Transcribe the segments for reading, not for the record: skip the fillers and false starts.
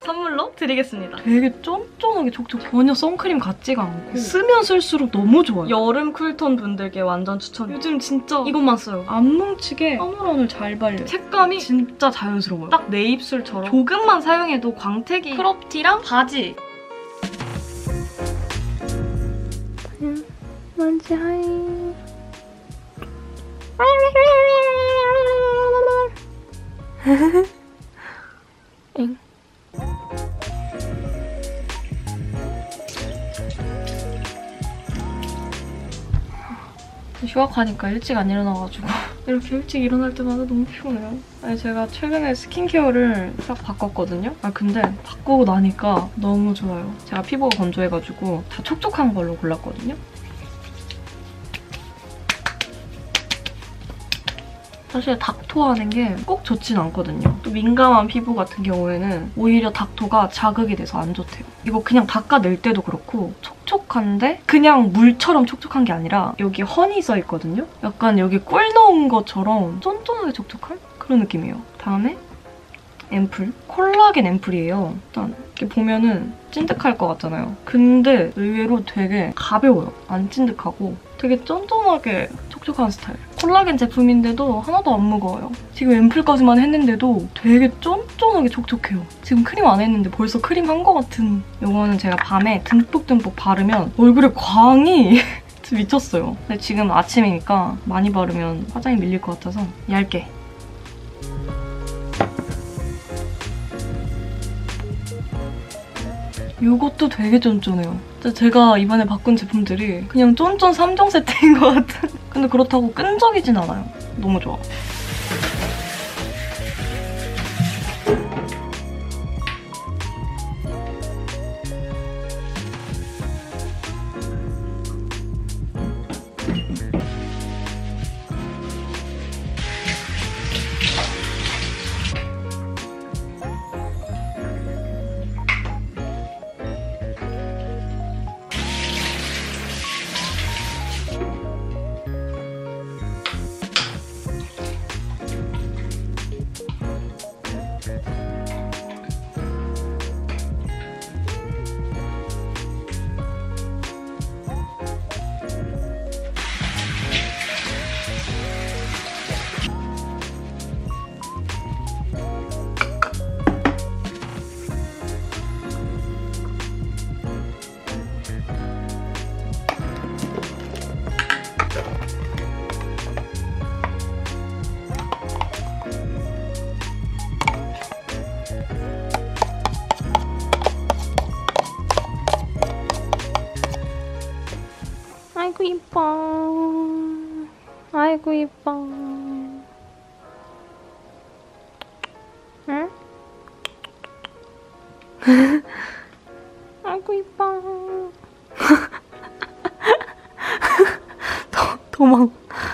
선물로 드리겠습니다. 되게 쫀쫀하게 촉촉해. 전혀 선크림 같지가 않고 쓰면 쓸수록 너무 좋아요. 여름 쿨톤 분들께 완전 추천. 요즘 진짜 이것만 써요. 안 뭉치게 선물온을 잘 발려요. 색감이 진짜 자연스러워요. 딱 내 입술처럼 조금만 사용해도 광택이 크롭티랑 바지. 먼지 하이. 엥. 휴학하니까 일찍 안 일어나가지고 이렇게 일찍 일어날 때마다 너무 피곤해요. 아니 제가 최근에 스킨케어를 딱 바꿨거든요? 근데 바꾸고 나니까 너무 좋아요. 제가 피부가 건조해가지고 다 촉촉한 걸로 골랐거든요? 사실 닥토하는 게 꼭 좋진 않거든요. 또 민감한 피부 같은 경우에는 오히려 닥토가 자극이 돼서 안 좋대요. 이거 그냥 닦아낼 때도 그렇고 촉촉한데 그냥 물처럼 촉촉한 게 아니라 여기 허니 써있거든요? 약간 여기 꿀 넣은 것처럼 쫀쫀하게 촉촉한 그런 느낌이에요. 다음에 앰플. 콜라겐 앰플이에요. 일단 이렇게 보면은 찐득할 것 같잖아요. 근데 의외로 되게 가벼워요. 안 찐득하고 되게 쫀쫀하게 촉촉한 스타일. 콜라겐 제품인데도 하나도 안 무거워요. 지금 앰플까지만 했는데도 되게 쫀쫀하게 촉촉해요. 지금 크림 안 했는데 벌써 크림 한 것 같은. 이거는 제가 밤에 듬뿍듬뿍 바르면 얼굴에 광이 진짜 미쳤어요. 근데 지금 아침이니까 많이 바르면 화장이 밀릴 것 같아서 얇게. 이것도 되게 쫀쫀해요. 제가 이번에 바꾼 제품들이 그냥 쫀쫀 3종 세트인 것 같은. 근데 그렇다고 끈적이진 않아요. 너무 좋아. 아이고 이뻐. 아이고 이뻐. 응? 아이고 이뻐. 도망.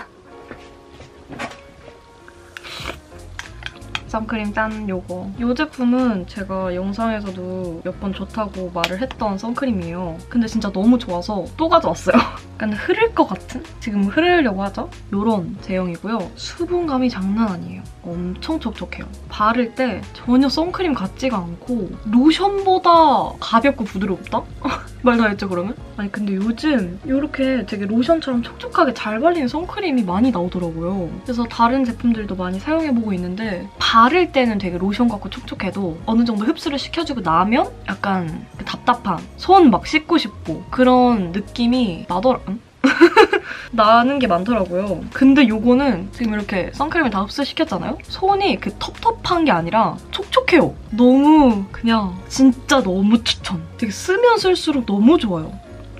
선크림 짠 요거. 이 제품은 제가 영상에서도 몇 번 좋다고 말을 했던 선크림이에요. 근데 진짜 너무 좋아서 또 가져왔어요. 약간 흐를 것 같은? 지금 흐르려고 하죠? 요런 제형이고요. 수분감이 장난 아니에요. 엄청 촉촉해요. 바를 때 전혀 선크림 같지가 않고 로션보다 가볍고 부드럽다? 말 다 했죠, 그러면? 아니 근데 요즘 이렇게 되게 로션처럼 촉촉하게 잘 발리는 선크림이 많이 나오더라고요. 그래서 다른 제품들도 많이 사용해보고 있는데 바를 때는 되게 로션 같고 촉촉해도 어느 정도 흡수를 시켜주고 나면 약간 답답한, 손 막 씻고 싶고 그런 느낌이 나는 게 많더라고요. 근데 요거는 지금 이렇게 선크림을 다 흡수시켰잖아요? 손이 그 텁텁한 게 아니라 촉촉해요. 너무 그냥 진짜 너무 추천. 되게 쓰면 쓸수록 너무 좋아요.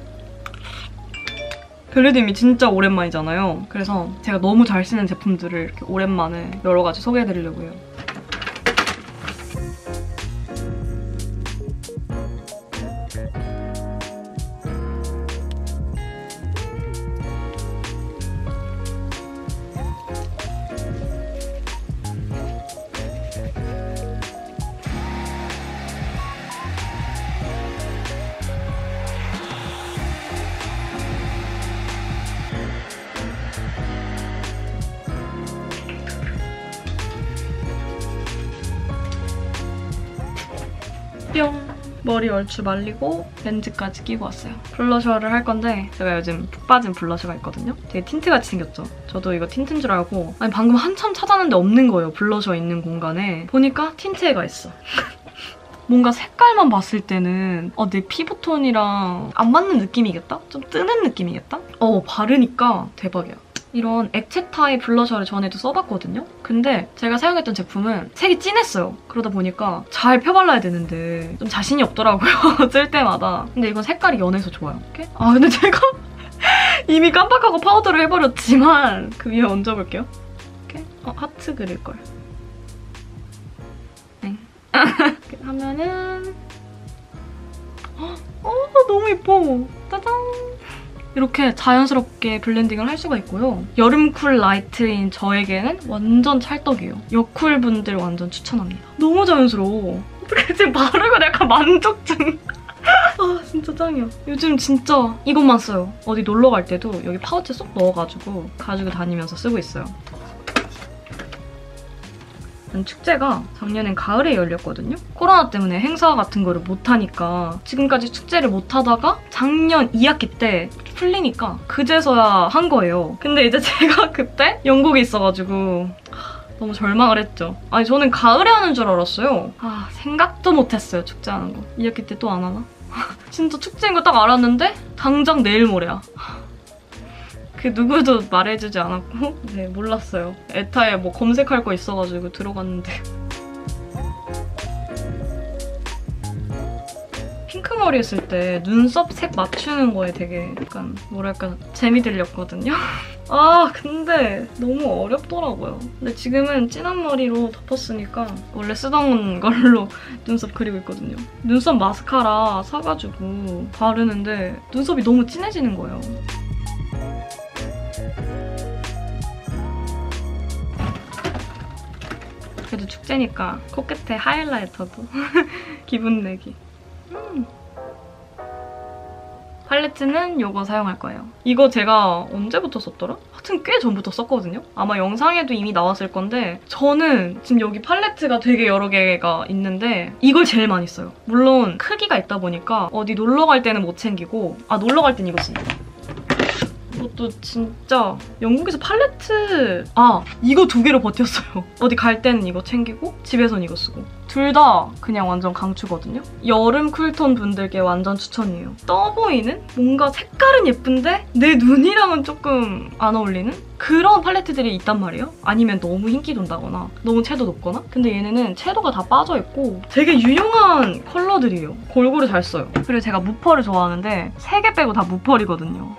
벨레디미 진짜 오랜만이잖아요. 그래서 제가 너무 잘 쓰는 제품들을 이렇게 오랜만에 여러 가지 소개해드리려고 해요. 뿅! 머리 얼추 말리고 렌즈까지 끼고 왔어요. 블러셔를 할 건데 제가 요즘 푹 빠진 블러셔가 있거든요. 되게 틴트같이 생겼죠? 저도 이거 틴트인 줄 알고 아니 방금 한참 찾았는데 없는 거예요. 블러셔 있는 공간에. 보니까 틴트가 있어. 뭔가 색깔만 봤을 때는 내 피부톤이랑 안 맞는 느낌이겠다? 좀 뜨는 느낌이겠다? 바르니까 대박이야. 이런 액체 타입 블러셔를 전에도 써봤거든요? 근데 제가 사용했던 제품은 색이 진했어요. 그러다 보니까 잘 펴발라야 되는데 좀 자신이 없더라고요. 쓸 때마다. 근데 이건 색깔이 연해서 좋아요. 이렇게? 근데 제가 이미 깜빡하고 파우더를 해버렸지만 그 위에 얹어볼게요. 이렇게? 하트 그릴걸. 네. 이렇게 하면은 너무 예뻐. 짜잔! 이렇게 자연스럽게 블렌딩을 할 수가 있고요. 여름 쿨 라이트인 저에게는 완전 찰떡이에요. 여쿨 분들 완전 추천합니다. 너무 자연스러워. 어떻게 지금 바르고 약간 만족증. 진짜 짱이야. 요즘 진짜 이것만 써요. 어디 놀러 갈 때도 여기 파우치에 쏙 넣어가지고 가지고 다니면서 쓰고 있어요. 축제가 작년엔 가을에 열렸거든요? 코로나 때문에 행사 같은 거를 못하니까 지금까지 축제를 못하다가 작년 2학기 때 풀리니까 그제서야 한 거예요. 근데 이제 제가 그때 영국에 있어가지고 너무 절망을 했죠. 아니 저는 가을에 하는 줄 알았어요. 생각도 못했어요, 축제 하는 거. 2학기 때 또 안 하나? 진짜 축제인 거 딱 알았는데 당장 내일 모레야. 그 누구도 말해주지 않았고 네, 몰랐어요. 에타에 뭐 검색할 거 있어가지고 들어갔는데 핑크머리 했을 때 눈썹 색 맞추는 거에 되게 약간 뭐랄까 재미 들렸거든요. 근데 너무 어렵더라고요. 근데 지금은 진한 머리로 덮었으니까 원래 쓰던 걸로 눈썹 그리고 있거든요. 눈썹 마스카라 사가지고 바르는데 눈썹이 너무 진해지는 거예요. 그래도 축제니까 코끝에 하이라이터도 기분 내기. 팔레트는 이거 사용할 거예요. 이거 제가 언제부터 썼더라? 하여튼 꽤 전부터 썼거든요? 아마 영상에도 이미 나왔을 건데 저는 지금 여기 팔레트가 되게 여러 개가 있는데 이걸 제일 많이 써요. 물론 크기가 있다 보니까 어디 놀러 갈 때는 못 챙기고 놀러 갈 땐 이거 씁니다. 이것도 진짜 영국에서 팔레트 이거 2개로 버텼어요. 어디 갈 때는 이거 챙기고 집에선 이거 쓰고 둘 다 그냥 완전 강추거든요. 여름 쿨톤 분들께 완전 추천이에요. 떠 보이는? 뭔가 색깔은 예쁜데 내 눈이랑은 조금 안 어울리는? 그런 팔레트들이 있단 말이에요. 아니면 너무 흰기 돈다거나 너무 채도 높거나. 근데 얘네는 채도가 다 빠져있고 되게 유용한 컬러들이에요. 골고루 잘 써요. 그리고 제가 무펄을 좋아하는데 3개 빼고 다 무펄이거든요.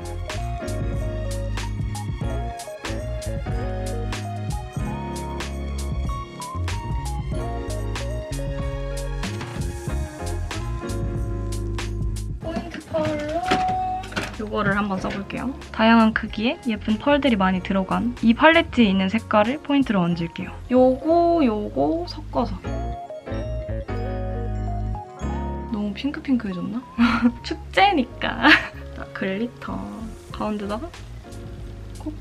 이거를 한번 써볼게요. 다양한 크기의 예쁜 펄들이 많이 들어간 이 팔레트에 있는 색깔을 포인트로 얹을게요. 요거 섞어서. 너무 핑크핑크해졌나? 축제니까. 자, 글리터. 가운데다가 콕.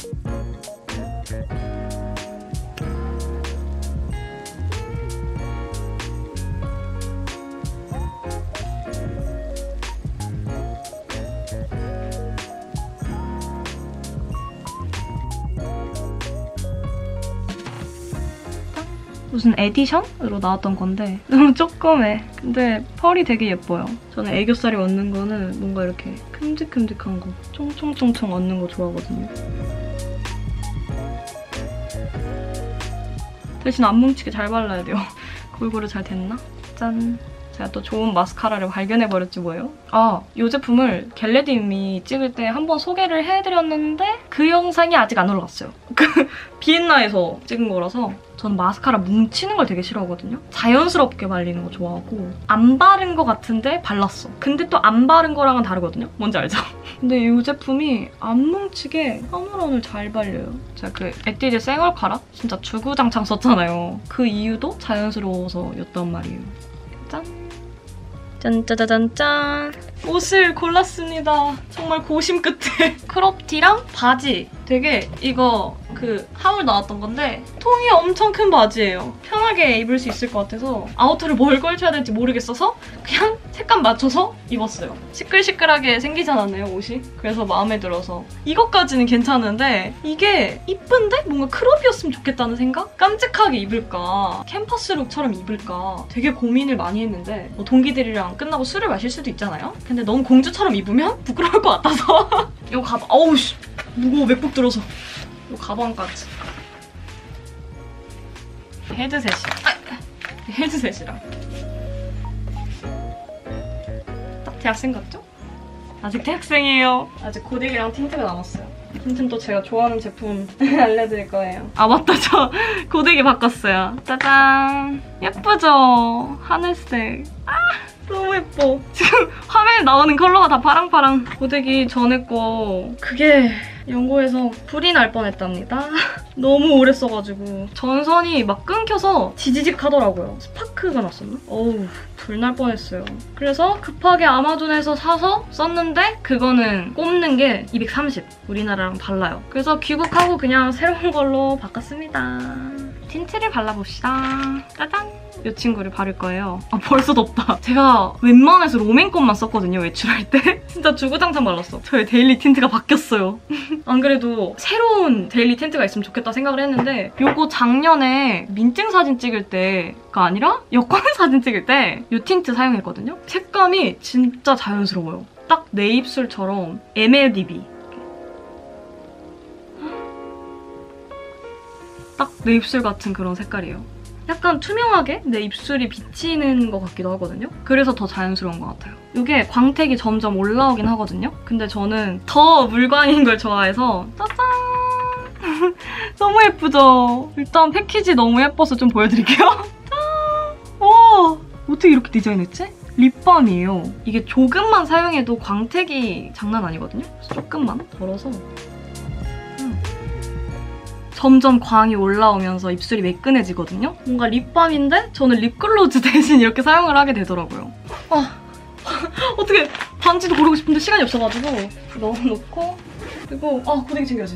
무슨 에디션으로 나왔던 건데 너무 조그매. 근데 펄이 되게 예뻐요. 저는 애교살이 얹는 거는 뭔가 이렇게 큼직큼직한 거, 총총총총 얹는 거 좋아하거든요. 대신 안 뭉치게 잘 발라야 돼요. 골고루 잘 됐나? 짠! 제가 또 좋은 마스카라를 발견해버렸지 뭐예요? 이 제품을 겟레디미 찍을 때 한번 소개를 해드렸는데 그 영상이 아직 안 올라왔어요. 비엔나에서 찍은 거라서 저는 마스카라 뭉치는 걸 되게 싫어하거든요. 자연스럽게 발리는 거 좋아하고 안 바른 거 같은데 발랐어. 근데 또 안 바른 거랑은 다르거든요? 뭔지 알죠? 근데 이 제품이 안 뭉치게 한 올 잘 발려요. 제가 그 에뛰드 쌩얼카라? 진짜 주구장창 썼잖아요. 그 이유도 자연스러워서였단 말이에요. 짠! 짠짜자잔짠! 옷을 골랐습니다. 정말 고심 끝에. 크롭티랑 바지. 되게 이거 그 하울 나왔던 건데 통이 엄청 큰 바지예요. 편하게 입을 수 있을 것 같아서 아우터를 뭘 걸쳐야 될지 모르겠어서 그냥 색감 맞춰서 입었어요. 시끌시끌하게 생기지 않았나요, 옷이? 그래서 마음에 들어서. 이것까지는 괜찮은데 이게 이쁜데? 뭔가 크롭이었으면 좋겠다는 생각? 깜찍하게 입을까? 캠퍼스룩처럼 입을까? 되게 고민을 많이 했는데 뭐 동기들이랑 끝나고 술을 마실 수도 있잖아요? 근데 너무 공주처럼 입으면 부끄러울 것 같아서 이거 가방, 어우 씨 무거워 맥북 들어서. 이 가방까지. 헤드셋이랑 딱 대학생 같죠? 아직 대학생이에요. 아직 고데기랑 틴트가 남았어요. 틴트는 또 제가 좋아하는 제품 알려드릴 거예요. 아 맞다, 저 고데기 바꿨어요. 짜잔. 예쁘죠? 하늘색. 아 너무 예뻐. 지금 화면에 나오는 컬러가 다 파랑파랑. 고데기 전에 거 그게 연고에서 불이 날 뻔했답니다. 너무 오래 써가지고 전선이 막 끊겨서 지지직 하더라고요. 스파크가 났었나? 어우 불 날 뻔했어요. 그래서 급하게 아마존에서 사서 썼는데 그거는 꼽는 게 230. 우리나라랑 달라요. 그래서 귀국하고 그냥 새로운 걸로 바꿨습니다. 틴트를 발라봅시다. 짜잔! 이 친구를 바를 거예요. 아 벌써 덥다. 제가 웬만해서 롬앤컷만 썼거든요, 외출할 때. 진짜 주구장창 발랐어. 저의 데일리 틴트가 바뀌었어요. 안 그래도 새로운 데일리 틴트가 있으면 좋겠다 생각을 했는데 요거 작년에 민증 사진 찍을 때가 아니라 여권 사진 찍을 때 이 틴트 사용했거든요. 색감이 진짜 자연스러워요. 딱 내 입술처럼 MLBB. 딱 내 입술 같은 그런 색깔이에요. 약간 투명하게 내 입술이 비치는 것 같기도 하거든요. 그래서 더 자연스러운 것 같아요. 이게 광택이 점점 올라오긴 하거든요. 근데 저는 더 물광인 걸 좋아해서 짜잔! 너무 예쁘죠? 일단 패키지 너무 예뻐서 좀 보여드릴게요. 짠! 와! 어떻게 이렇게 디자인했지? 립밤이에요. 이게 조금만 사용해도 광택이 장난 아니거든요. 그래서 조금만 덜어서 점점 광이 올라오면서 입술이 매끈해지거든요? 뭔가 립밤인데 저는 립글로즈 대신 이렇게 사용을 하게 되더라고요. 아, 어떻게 반지도 고르고 싶은데 시간이 없어가지고 넣어놓고 그리고 고데기 챙겨야지.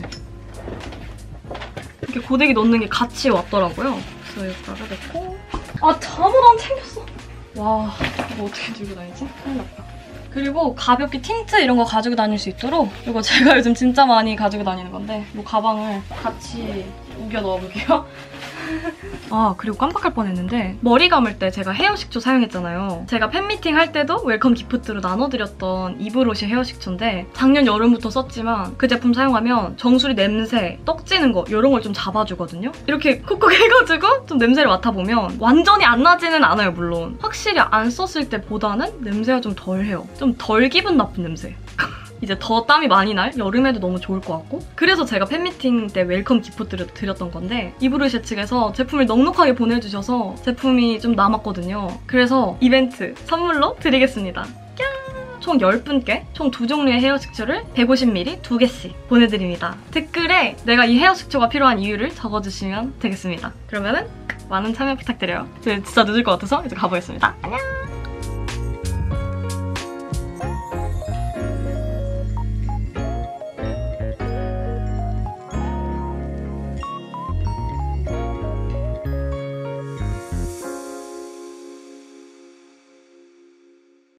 이렇게 고데기 넣는 게 같이 왔더라고요. 그래서 여기다가 넣고 아무도 안 챙겼어. 와, 이거 어떻게 들고 다니지? 큰일 났다. 그리고 가볍게 틴트 이런 거 가지고 다닐 수 있도록 이거 제가 요즘 진짜 많이 가지고 다니는 건데 이 가방을 같이 우겨 넣어볼게요. 아 그리고 깜빡할 뻔했는데 머리 감을 때 제가 헤어 식초 사용했잖아요. 제가 팬미팅 할 때도 웰컴 기프트로 나눠드렸던 이브로시 헤어 식초인데 작년 여름부터 썼지만 그 제품 사용하면 정수리 냄새, 떡지는 거 이런 걸 좀 잡아주거든요. 이렇게 콕콕 해가지고 좀 냄새를 맡아보면 완전히 안 나지는 않아요, 물론. 확실히 안 썼을 때보다는 냄새가 좀 덜해요. 좀 덜 기분 나쁜 냄새. 이제 더 땀이 많이 날 여름에도 너무 좋을 것 같고 그래서 제가 팬미팅 때 웰컴 기프트를 드렸던 건데 이브루쉐 측에서 제품을 넉넉하게 보내주셔서 제품이 좀 남았거든요. 그래서 이벤트 선물로 드리겠습니다. 총 10분께 총 2종류의 헤어 식초를 150ml 2개씩 보내드립니다. 댓글에 내가 이 헤어 식초가 필요한 이유를 적어주시면 되겠습니다. 그러면은 많은 참여 부탁드려요. 진짜 늦을 것 같아서 이제 가보겠습니다. 안녕!